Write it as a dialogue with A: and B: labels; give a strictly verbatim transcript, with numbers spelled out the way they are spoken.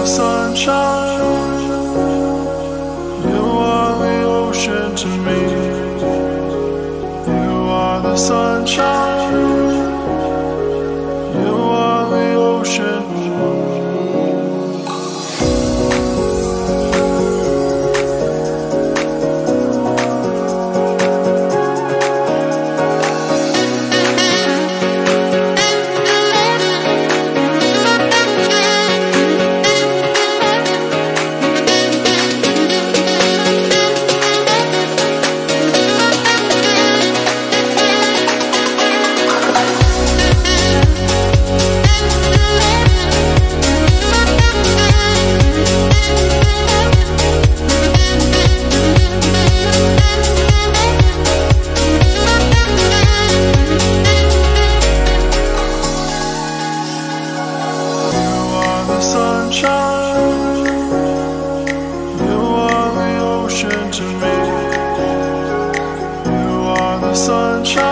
A: the sunshine, you are the ocean to me. You are the sunshine, you are the ocean. Sunshine, you are the ocean to me. You are the sunshine.